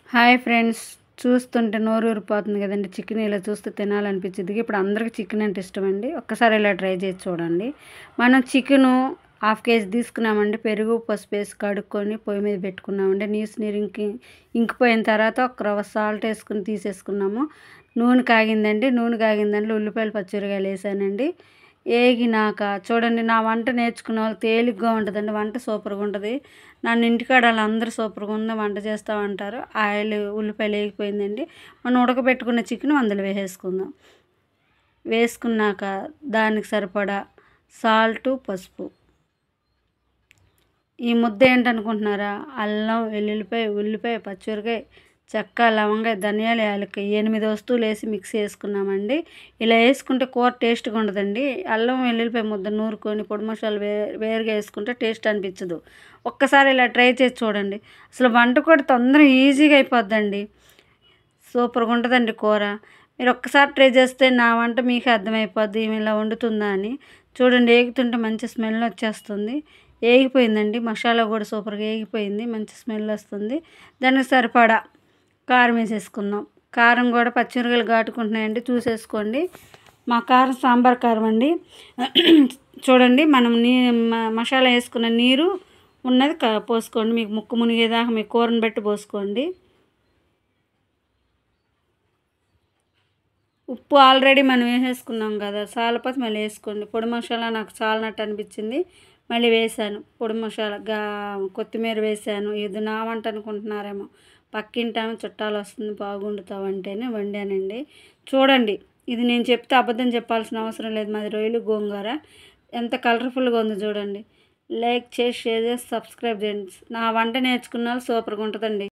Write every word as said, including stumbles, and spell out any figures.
Hi friends, చూస్తుంటే నోరు ఊరిపోతుంది కదండి. చికెన్ ఇలా చూస్తే తినాలనిపించింది. ఇప్పుడు అందరికీ చికెన్ అంటే ఇష్టం అండి. ఒక్కసారి ఇలా ట్రై చేసి చూడండి. మనం చికెను హాఫ్ కేజీ తీసుకున్నామండి. పెరుగు పసుపు వేసి కడుక్కొని పొయ్యి మీద పెట్టుకున్నామండి. నీసు నీరు ఇంకి ఇంకిపోయిన తర్వాత ఒక రవ్వ సాల్ట్ వేసుకుని తీసేసుకున్నాము. నూనె కాగిందండి. నూనె కాగిన దాంట్లో ఉల్లిపాయలు పచ్చిమిరకాయలు వేసానండి. ఏగినాక చూడండి, నా వంట నేర్చుకున్న వాళ్ళు తేలిగ్గా ఉంటుందండి. వంట సూపర్గా ఉంటుంది. నన్ను ఇంటికాడ వాళ్ళందరూ సూపర్గా ఉందా వంట చేస్తామంటారు. ఆయిల్ ఉల్లిపాయలు వేగిపోయిందండి. మనం ఉడకబెట్టుకున్న చికెన్ అందులో వేసేసుకుందాం. వేసుకున్నాక దానికి సరిపడా సాల్టు పసుపు. ఈ ముద్ద ఏంటనుకుంటున్నారా? అల్లం వెల్లుల్లిపాయ ఉల్లిపాయ పచ్చిమిరకాయ చెక్క లవంగా ధనియాలు యాలక్కాయ ఎనిమిది వస్తువులు వేసి మిక్సీ వేసుకున్నామండి. ఇలా వేసుకుంటే కూర టేస్ట్గా ఉండదండి. అల్లం వెల్లుల్లిపాయ ముద్ద నూరుకొని పొడి మసాలా వే వేరుగా వేసుకుంటే టేస్ట్ అనిపించదు. ఒక్కసారి ఇలా ట్రై చేసి చూడండి. అసలు వంట కూడా తొందరగా ఈజీగా అయిపోద్దండి. సూపర్గా ఉంటుందండి కూర. మీరు ఒక్కసారి ట్రై చేస్తే నా వంట మీకు అర్థమైపోద్ది ఈమె ఇలా వండుతుందా అని. చూడండి, ఏగుతుంటే మంచి స్మెల్ వచ్చేస్తుంది. ఏగిపోయిందండి. మసాలా కూడా సూపర్గా ఏగిపోయింది. మంచి స్మెల్ వస్తుంది. దానికి సరిపడా కారం వేసేసుకుందాం. కారం కూడా పచ్చిమిరకాయలు ఘాటుకుంటున్నాయండి, చూసేసుకోండి. మా కారం సాంబార్ కారం అండి. చూడండి, మనం నీ మసాలా వేసుకున్న నీరు ఉన్నది పోసుకోండి. మీకు ముక్కు మునిగేదాకా మీ కూరని బట్టి పోసుకోండి. ఉప్పు ఆల్రెడీ మనం వేసేసుకున్నాం కదా, చాలపోతే మళ్ళీ వేసుకోండి. పొడి మసాలా నాకు చాలనట్టు అనిపించింది, మళ్ళీ వేసాను. పొడి మసాలా గా కొత్తిమీర వేసాను. ఇది నా వంట అనుకుంటున్నారేమో, పక్కింటాము చుట్టాలు వస్తుంది బాగుండుతావంటేనే వండానండి. చూడండి, ఇది నేను చెప్తే అబద్ధం చెప్పాల్సిన అవసరం లేదు. మాది రొయ్యలు గోంగూర ఎంత కలర్ఫుల్గా ఉందో చూడండి. లైక్ చేసి షేర్ చేసి సబ్స్క్రైబ్ చేయండి. నా వంట నేర్చుకున్న వాళ్ళు సూపర్గా ఉంటుందండి.